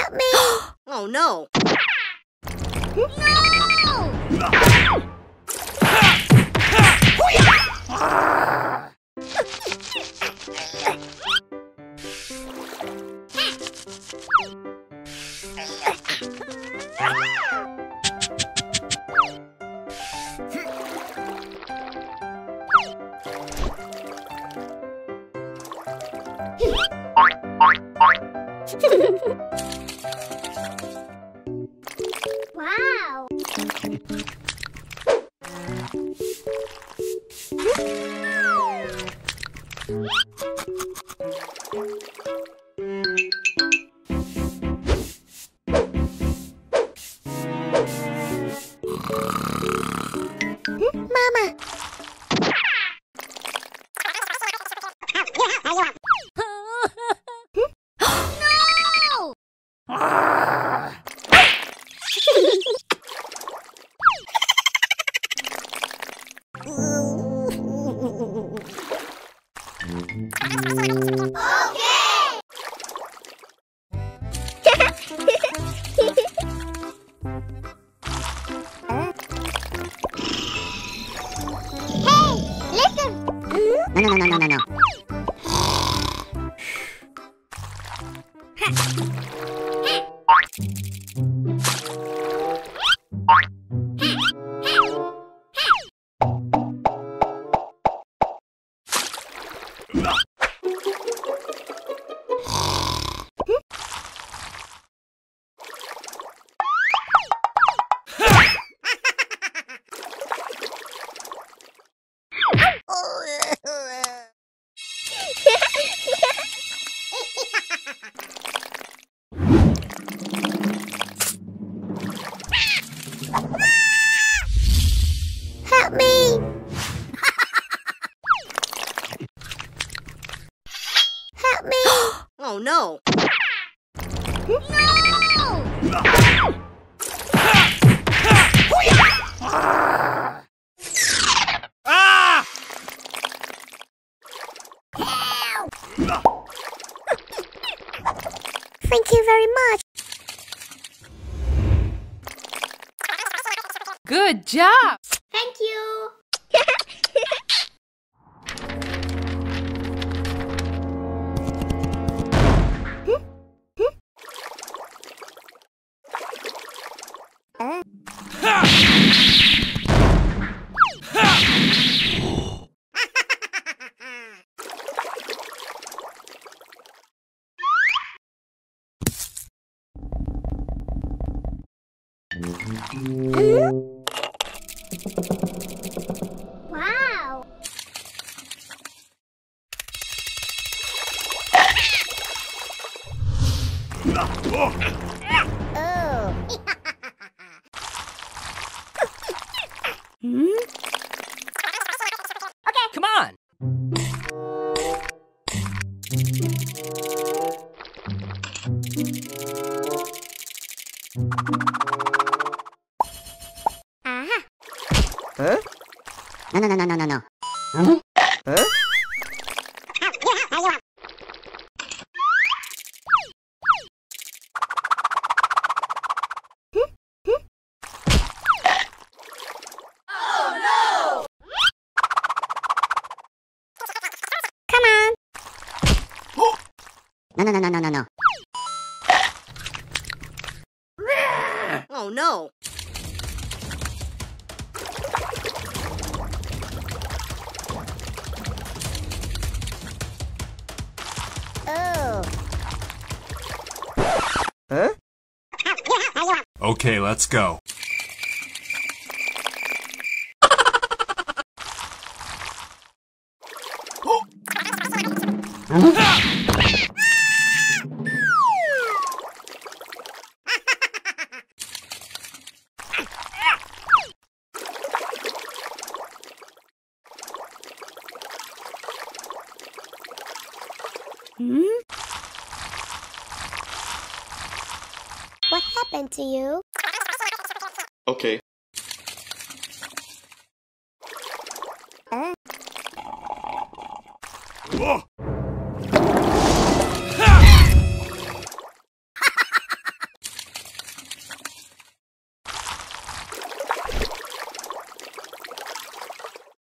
Help me! Oh no! No! Wow! Mama! No! No. Help me! Help me! Oh no! No! Ah! Thank you very much. Good job! Thank you. Wow. Oh. Okay. Come on! Aha. Huh? No. Huh? Huh? Come on. No. Oh no! Oh. Huh? Okay, let's go. What happened to you? Okay. Uh. Whoa.